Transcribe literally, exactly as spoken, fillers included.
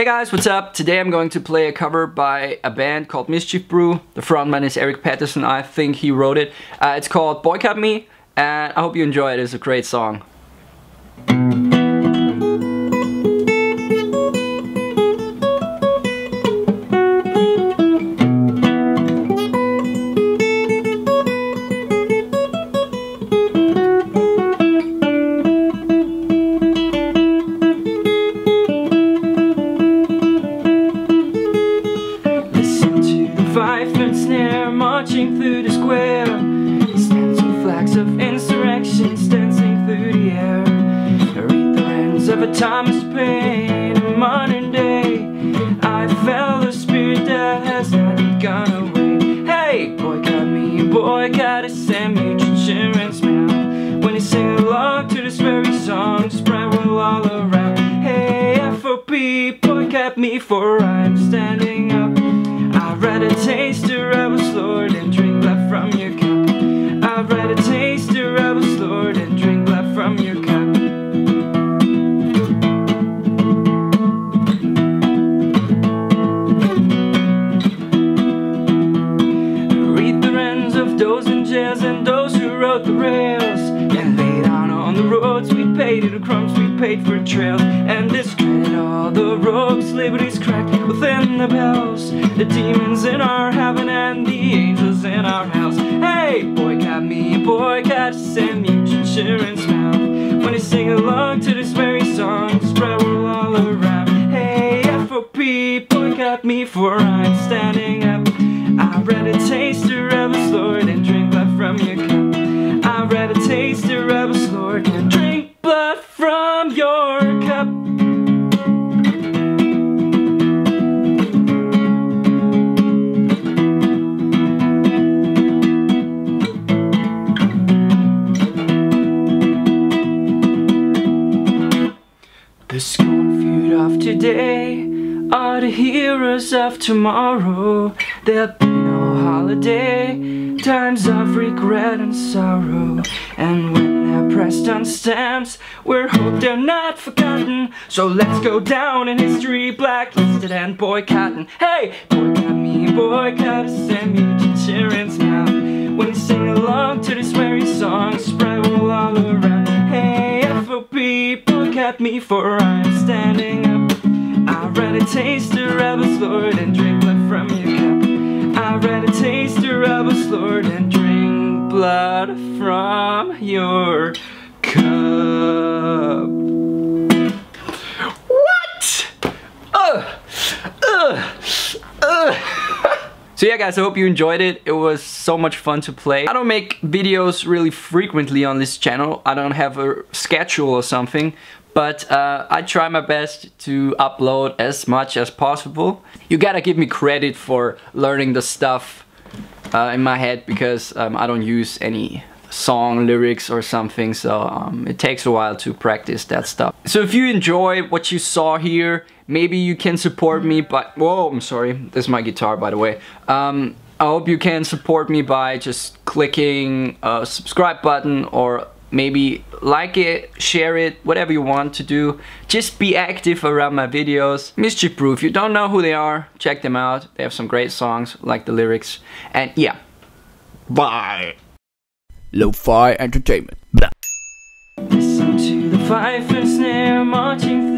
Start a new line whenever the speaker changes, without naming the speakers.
Hey guys, what's up? Today I'm going to play a cover by a band called Mischief Brew. The frontman is Eric Patterson, I think he wrote it. Uh, it's called Boycott Me, and I hope you enjoy it. It's a great song. Fife and snare marching through the square, stands with flags of insurrections dancing through the air. Read the ends of a timeless pain, a modern day. I felt a spirit that has not gone away. Hey, boycott me, boycott us, and mutual insurance now. When you sing along to this very song, spread will all around. Hey, F O P, boycott me, for I'm standing up. I'd rather taste the rebel's Lord and drink blood from your cup. I'd rather taste the rebel's Lord and drink blood from your cup. Read the ends of those in jails and those who rode the rails, and lay down on the roads. We paid the crumbs, we paid for trails, and discredit all the rogues. Liberty's cracked within the bells, the demons in our heaven and the angels in our house. Hey, boycott me, boycott us, and mutual insurance now. When you sing along to this very song, spread will all around. Hey, F O P, boycott me, for I'm standing up. I'd rather taste the rebel's Lord and drink blood from your cup. I'd rather taste the rebel's Lord and drink blood from your cup. The scorn feud of today are the heroes of tomorrow. There'll be no holiday, times of regret and sorrow. And when they're pressed on stamps, we're hoped they're not forgotten. So let's go down in history, blacklisted and boycotting. Hey, boycott me, boycott us, and mutual insurance now. When you sing along to this very song, spread will all around. Hey, F O P, boycott me, for I'm standing up. I'd rather taste the rebel's Lord and drink blood from your cup. I'd rather taste the rebel's Lord and drink blood from your cup. What? Ugh! Ugh! Ugh! So yeah guys, I hope you enjoyed it. It was so much fun to play. I don't make videos really frequently on this channel. I don't have a schedule or something. But uh, I try my best to upload as much as possible. You gotta give me credit for learning the stuff uh, in my head, because um, I don't use any song lyrics or something, so um, it takes a while to practice that stuff. So if you enjoy what you saw here, maybe you can support me by... Whoa, I'm sorry, this is my guitar, by the way. Um, I hope you can support me by just clicking a subscribe button, or maybe like it, share it, whatever you want to do. Just be active around my videos. Mischief Brew, if you don't know who they are, check them out. They have some great songs, like the lyrics. And yeah, bye. Lo-fi entertainment. Blah. Listen to the fife and snare marching